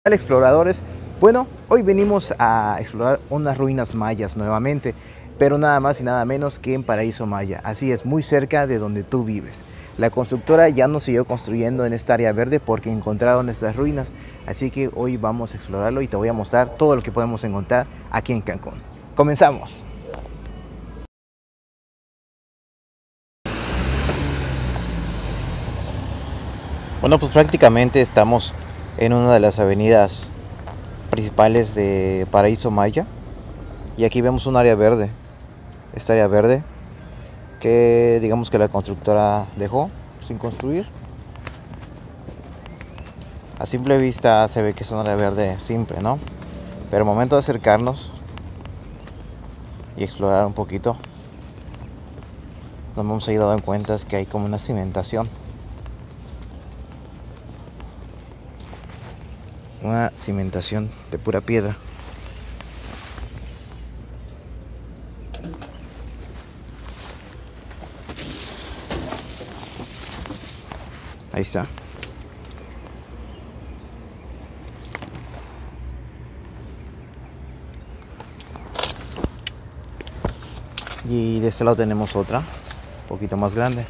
Hola exploradores, bueno, hoy venimos a explorar unas ruinas mayas nuevamente, pero nada más y nada menos que en Paraíso Maya, así es, muy cerca de donde tú vives. La constructora ya no siguió construyendo en esta área verde porque encontraron estas ruinas, así que hoy vamos a explorarlo y te voy a mostrar todo lo que podemos encontrar aquí en Cancún. ¡Comenzamos! Bueno, pues prácticamente estamos en una de las avenidas principales de Paraíso Maya y aquí vemos un área verde. Esta área verde que digamos que la constructora dejó sin construir. A simple vista se ve que es un área verde simple, ¿no? Pero al momento de acercarnos y explorar un poquito, nos hemos dado cuenta es que hay como una cimentación. Una cimentación de pura piedra. Ahí está. Y de este lado tenemos otra, un poquito más grande.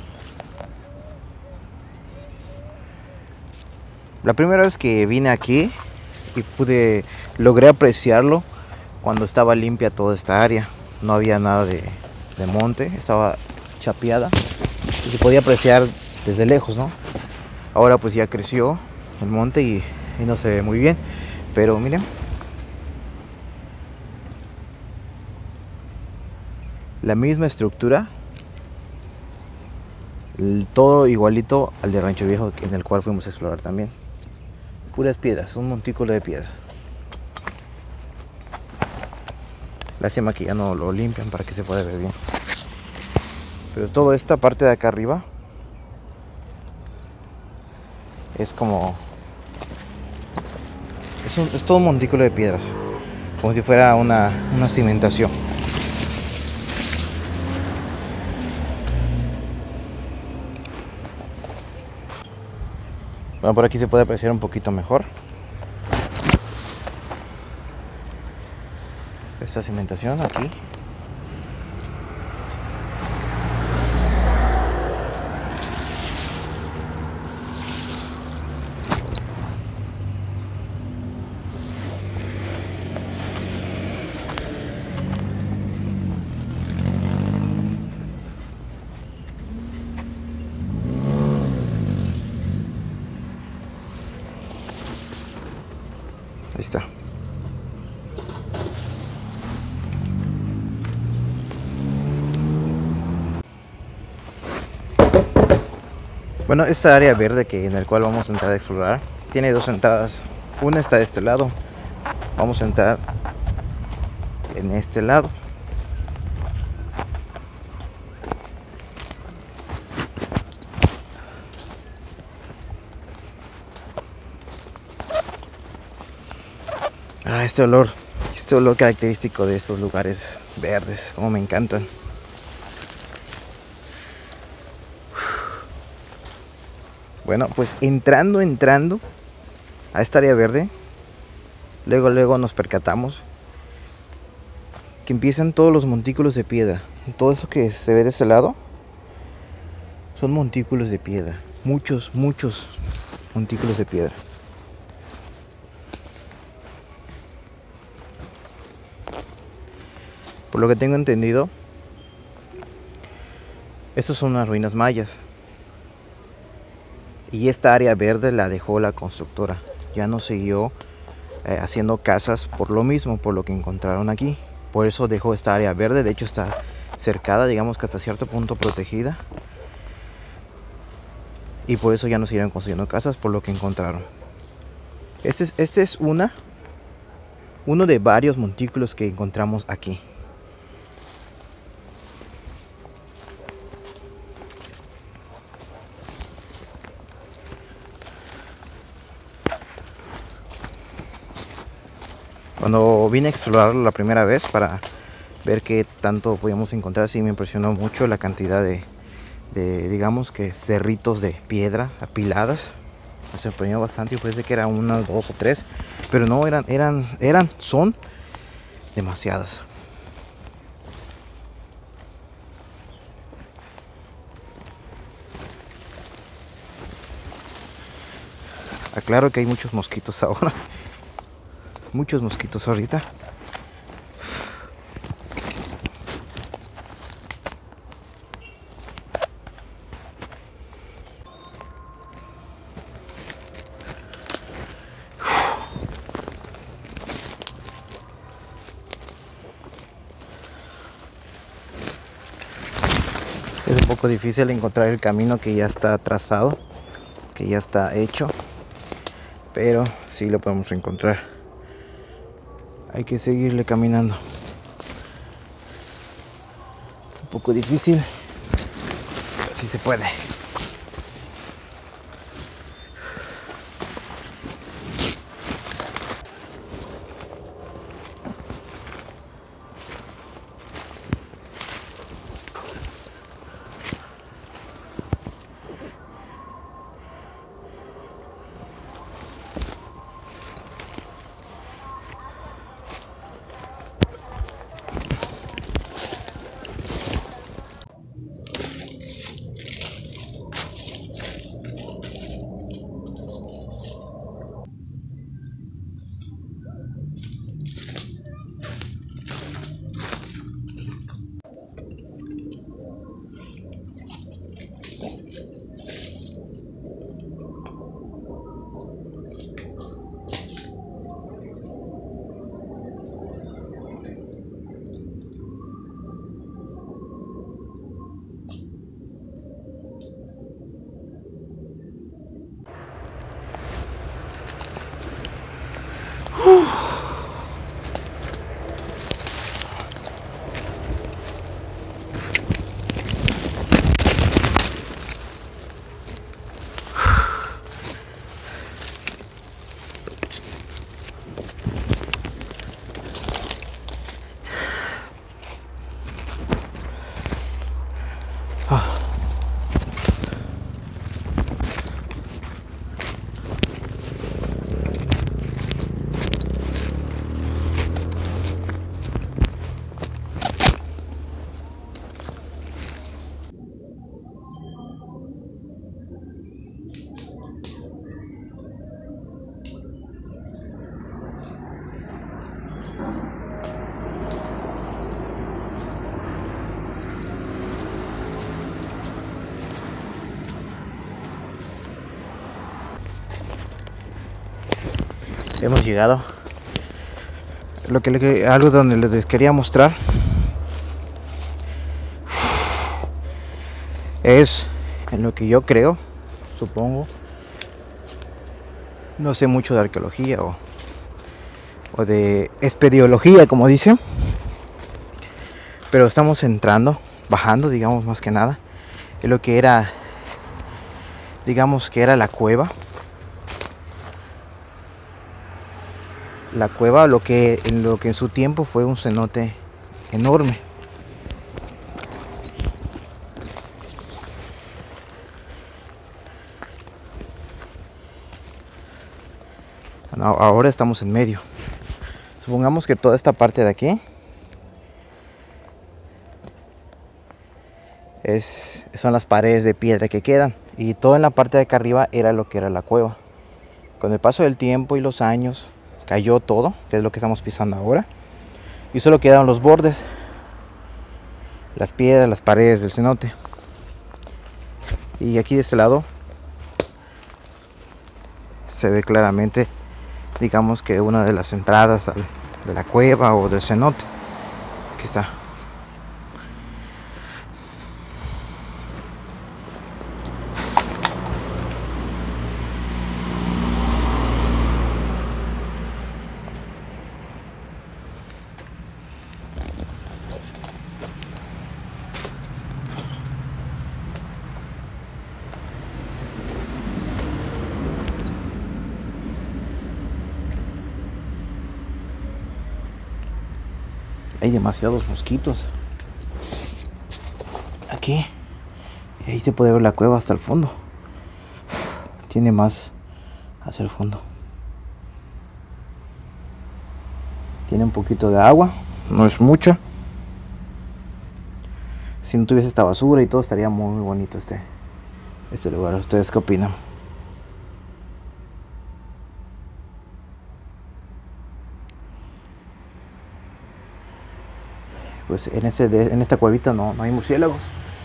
La primera vez que vine aquí y logré apreciarlo cuando estaba limpia toda esta área. No había nada de monte, estaba chapeada y se podía apreciar desde lejos, ¿no? Ahora pues ya creció el monte y no se ve muy bien, pero miren, la misma estructura, todo igualito al de Rancho Viejo, en el cual fuimos a explorar también. Puras piedras, un montículo de piedras. Lástima que ya no lo limpian para que se pueda ver bien. Pero toda esta parte de acá arriba es como... Es todo un montículo de piedras, como si fuera una cimentación. Bueno, por aquí se puede apreciar un poquito mejor esta cimentación aquí. Ahí está. Bueno, esta área verde en el cual vamos a entrar a explorar tiene dos entradas. Una está de este lado. Vamos a entrar en este lado. Este olor característico de estos lugares verdes, como me encantan. Bueno, pues entrando a esta área verde, luego nos percatamos que empiezan todos los montículos de piedra. Todo eso que se ve de este lado son montículos de piedra, muchos montículos de piedra. Por lo que tengo entendido, estos son unas ruinas mayas. Y esta área verde la dejó la constructora. Ya no siguió haciendo casas por lo mismo, por lo que encontraron aquí. Por eso dejó esta área verde. De hecho está cercada, digamos que hasta cierto punto protegida. Y por eso ya no siguieron construyendo casas por lo que encontraron. Este es uno de varios montículos que encontramos aquí. Cuando vine a explorarlo la primera vez para ver qué tanto podíamos encontrar, sí me impresionó mucho la cantidad de digamos que cerritos de piedra apiladas. Me sorprendió bastante, yo pensé que era uno, dos o tres, Pero no, son demasiadas. Aclaro que hay muchos mosquitos ahora. Muchos mosquitos ahorita. Es un poco difícil encontrar el camino que ya está trazado, que ya está hecho, pero sí lo podemos encontrar. Hay que seguirle caminando. Es un poco difícil, pero sí se puede. Hemos llegado. Algo donde les quería mostrar es en lo que yo creo, supongo. No sé mucho de arqueología o de espeleología, como dicen. Pero estamos entrando, bajando, digamos, más que nada, en lo que era, digamos que era la cueva. La cueva, lo que en su tiempo fue un cenote enorme. Ahora estamos en medio. Supongamos que toda esta parte de aquí son las paredes de piedra que quedan, y todo en la parte de acá arriba era lo que era la cueva. Con el paso del tiempo y los años cayó todo, que es lo que estamos pisando ahora, y solo quedaron los bordes, las piedras, las paredes del cenote. Y aquí de este lado se ve claramente, digamos que una de las entradas de la cueva o del cenote. Aquí está. Hay demasiados mosquitos aquí. Y ahí se puede ver la cueva hasta el fondo. Tiene más hacia el fondo. Tiene un poquito de agua, no es mucha. Si no tuviese esta basura y todo, estaría muy bonito este lugar. ¿Ustedes qué opinan? Pues en esta cuevita no hay murciélagos.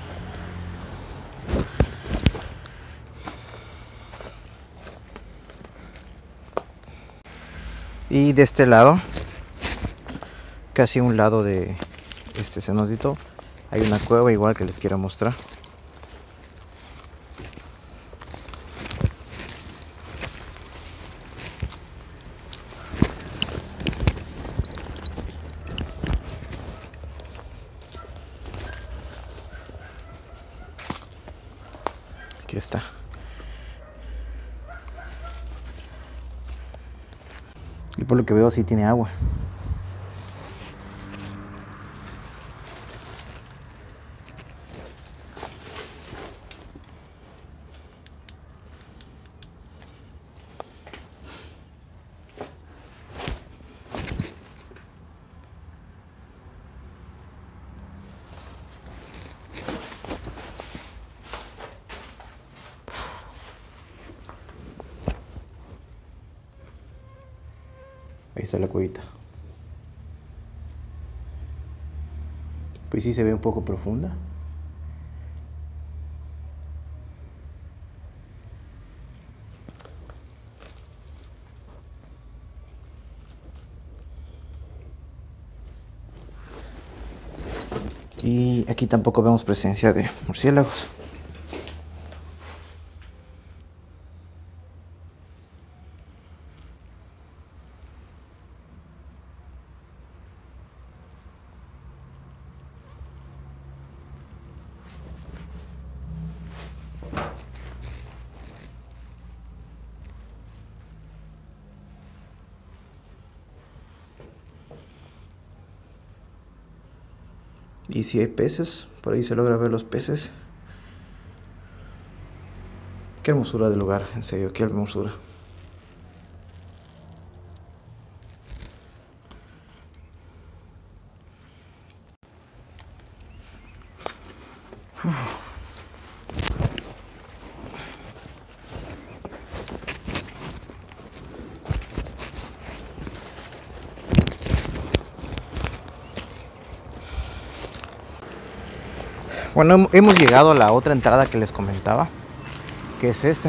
Y de este lado, casi a un lado de este cenotito, hay una cueva igual que les quiero mostrar. Aquí está. Y por lo que veo sí tiene agua. Ahí está la cuevita. Pues sí se ve un poco profunda. Y aquí tampoco vemos presencia de murciélagos. Y si hay peces, por ahí se logra ver los peces. Qué hermosura de lugar, en serio, qué hermosura. Bueno, hemos llegado a la otra entrada que les comentaba, que es esta.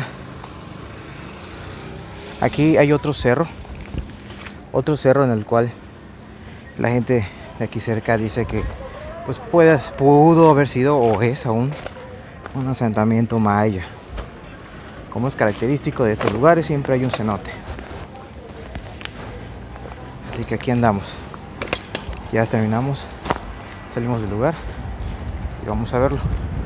Aquí hay otro cerro en el cual la gente de aquí cerca dice que pues pudo haber sido o es aún un asentamiento maya. Como es característico de estos lugares, siempre hay un cenote. Así que aquí andamos. Ya terminamos, salimos del lugar y vamos a verlo.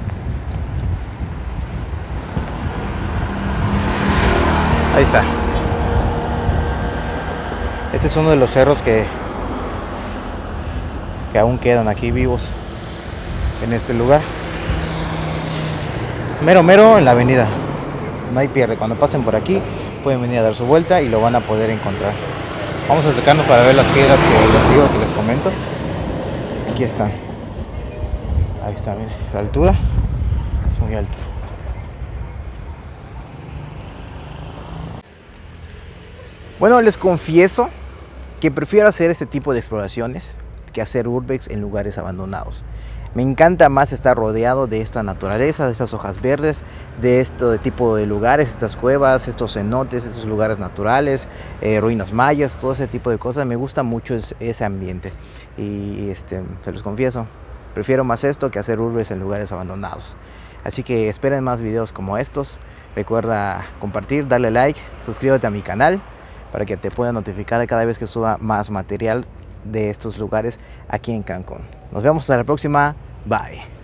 Ahí está. Este es uno de los cerros que aún quedan aquí vivos en este lugar. Mero en la avenida. No hay pierde. Cuando pasen por aquí pueden venir a dar su vuelta y lo van a poder encontrar. Vamos a acercarnos para ver las piedras que les comento. Aquí están. Ahí está, miren. La altura es muy alta. Bueno, les confieso que prefiero hacer este tipo de exploraciones que hacer urbex en lugares abandonados. Me encanta más estar rodeado de esta naturaleza, de estas hojas verdes, de este tipo de lugares, estas cuevas, estos cenotes, estos lugares naturales, ruinas mayas, todo ese tipo de cosas. Me gusta mucho ese ambiente y se los confieso, prefiero más esto que hacer urbex en lugares abandonados. Así que esperen más videos como estos. Recuerda compartir, darle like, suscríbete a mi canal para que te pueda notificar de cada vez que suba más material de estos lugares aquí en Cancún. Nos vemos hasta la próxima. Bye.